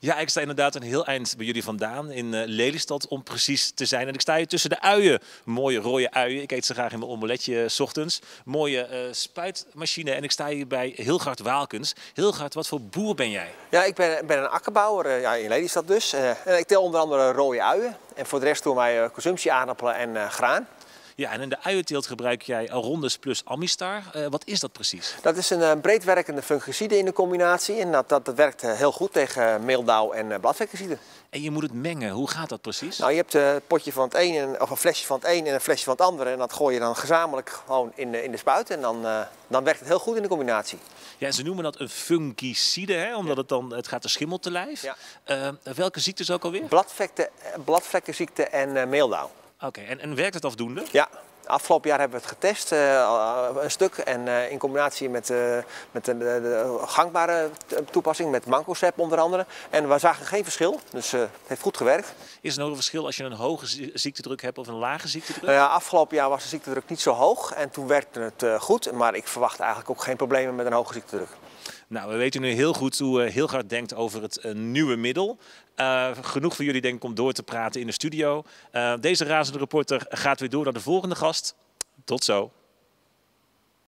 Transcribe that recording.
Ja, ik sta inderdaad een heel eind bij jullie vandaan in Lelystad om precies te zijn. En ik sta hier tussen de uien. Mooie rode uien. Ik eet ze graag in mijn omeletje 's ochtends. Mooie spuitmachine. En ik sta hier bij Hilgard Waalkens. Hilgard, wat voor boer ben jij? Ja, ik ben een akkerbouwer in Lelystad dus. En ik tel onder andere rode uien. En voor de rest doen wij consumptieaardappelen en graan. Ja, en in de uienteelt gebruik jij Arondes plus Amistar. Wat is dat precies? Dat is een breedwerkende fungicide in de combinatie. En dat werkt heel goed tegen meeldauw en bladvlekkenziemen. En je moet het mengen. hoe gaat dat precies? Nou, je hebt een potje van het een, of een flesje van het een en een flesje van het andere. En dat gooi je dan gezamenlijk gewoon in de spuit. En dan werkt het heel goed in de combinatie. Ja, ze noemen dat een fungicide, hè? Omdat het gaat de schimmel te lijf. Ja. Welke ziektes ook alweer? Bladvlekkenziekte en meeldauw. Oké, en werkt het afdoende? Ja, afgelopen jaar hebben we het getest, een stuk. En in combinatie met de gangbare toepassing, met Mancozeb onder andere. En we zagen geen verschil, dus het heeft goed gewerkt. Is er nog een verschil als je een hoge ziektedruk hebt of een lage ziektedruk? Nou ja, afgelopen jaar was de ziektedruk niet zo hoog en toen werkte het goed. Maar ik verwacht eigenlijk ook geen problemen met een hoge ziektedruk. Nou, we weten nu heel goed hoe Hilgard denkt over het nieuwe middel. Genoeg voor jullie denk ik om door te praten in de studio. Deze razende reporter gaat weer door naar de volgende gast. Tot zo.